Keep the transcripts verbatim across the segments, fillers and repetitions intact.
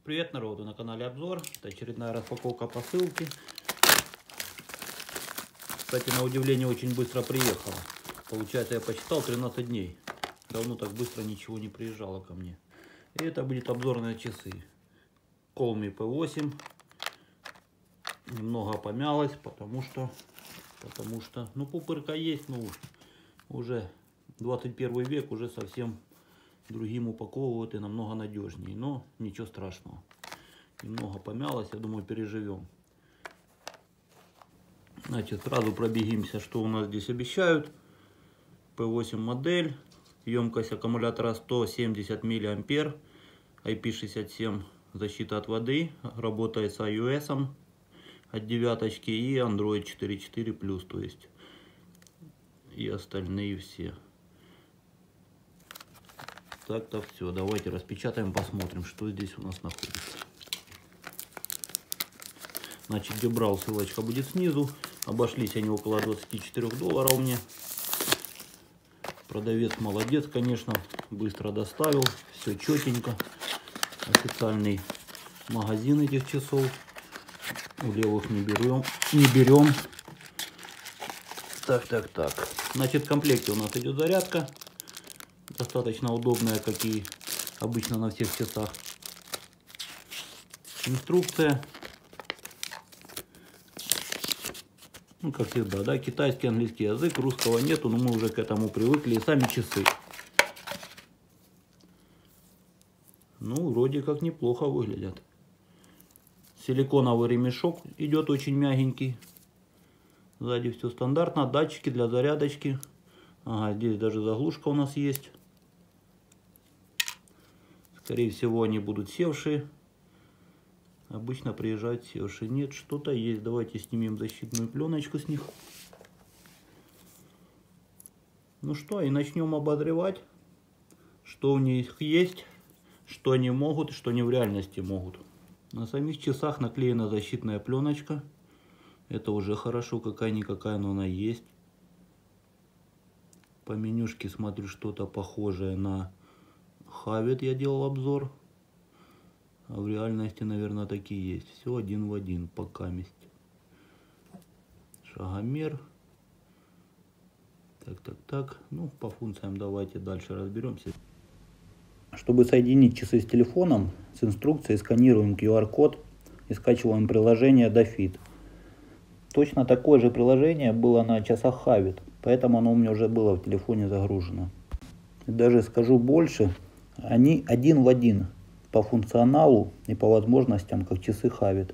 Привет, народу, на канале обзор. Это очередная распаковка посылки. Кстати, на удивление очень быстро приехала. Получается, я посчитал тринадцать дней. Давно так быстро ничего не приезжало ко мне. И это будет обзорные часы. Колми пэ восемь. Немного помялась, потому что, потому что, ну, пупырка есть, но уже двадцать первый век, уже совсем другим упаковывают и намного надежнее. Но ничего страшного. Немного помялась, я думаю, переживем. Значит, сразу пробегимся, что у нас здесь обещают. пэ восемь модель. Емкость аккумулятора сто семьдесят миллиампер. ай пи шестьдесят семь защита от воды. Работает с iOS от девяточки и Android четыре четыре плюс. То есть и остальные все. Так-то все. Давайте распечатаем, посмотрим, что здесь у нас находится. Значит, где брал, ссылочка будет снизу. Обошлись они около двадцати четырёх долларов мне. Продавец молодец, конечно. Быстро доставил. Все четенько. Официальный магазин этих часов. У левых не берем. Не берем. Так, так, так. Значит, в комплекте у нас идет зарядка. Достаточно удобная, как и обычно на всех часах. Инструкция. Ну, как всегда, да, китайский, английский язык, русского нету, но мы уже к этому привыкли. И сами часы. Ну, вроде как неплохо выглядят. Силиконовый ремешок идет очень мягенький. Сзади все стандартно. Датчики для зарядочки. Ага, здесь даже заглушка у нас есть. Скорее всего, они будут севшие. Обычно приезжают севшие. Нет, что-то есть. Давайте снимем защитную пленочку с них. Ну что, и начнем обозревать, что у них есть, что они могут, что они в реальности могут. На самих часах наклеена защитная пленочка. Это уже хорошо, какая-никакая, но она есть. По менюшке смотрю что-то похожее на Хавет, я делал обзор. А в реальности, наверное, такие есть. Все один в один, покаместь. Шагомер. Так, так, так. Ну, по функциям давайте дальше разберемся. Чтобы соединить часы с телефоном, с инструкцией сканируем ку ар код и скачиваем приложение Dafit. Точно такое же приложение было на часах Хавет, поэтому оно у меня уже было в телефоне загружено. И даже скажу больше, они один в один по функционалу и по возможностям, как часы Хавет.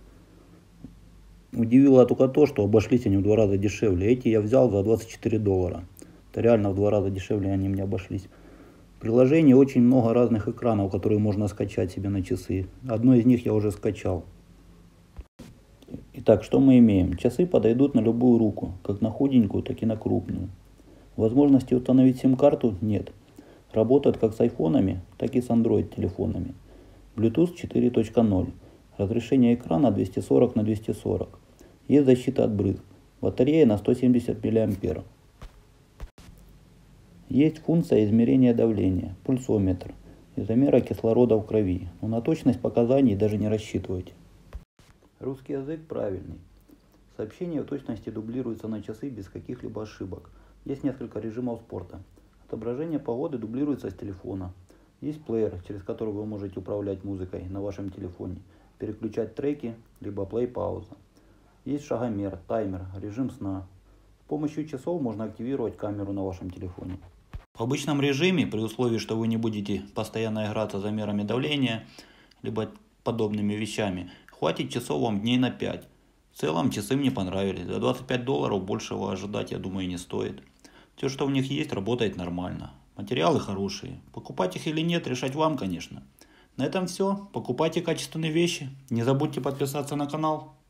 Удивило только то, что обошлись они в два раза дешевле. Эти я взял за двадцать четыре доллара. Это реально в два раза дешевле они мне обошлись. В приложении очень много разных экранов, которые можно скачать себе на часы. Одно из них я уже скачал. Итак, что мы имеем? Часы подойдут на любую руку, как на худенькую, так и на крупную. Возможности установить сим-карту нет. Работают как с айфонами, так и с Android телефонами. Bluetooth четыре точка ноль. Разрешение экрана двести сорок на двести сорок. Есть защита от брызг. Батарея на сто семьдесят миллиампер. Есть функция измерения давления, пульсометр и замера кислорода в крови. Но на точность показаний даже не рассчитывайте. Русский язык правильный. Сообщение в точности дублируется на часы без каких-либо ошибок. Есть несколько режимов спорта. Отображение погоды дублируется с телефона. Есть плеер, через который вы можете управлять музыкой на вашем телефоне, переключать треки, либо плей-пауза. Есть шагомер, таймер, режим сна. С помощью часов можно активировать камеру на вашем телефоне. В обычном режиме, при условии, что вы не будете постоянно играться замерами давления, либо подобными вещами, хватит часов вам дней на пять. В целом часы мне понравились. За двадцать пять долларов большего ожидать, я думаю, не стоит. Все, что у них есть, работает нормально. Материалы хорошие. Покупать их или нет, решать вам, конечно. На этом все. Покупайте качественные вещи. Не забудьте подписаться на канал.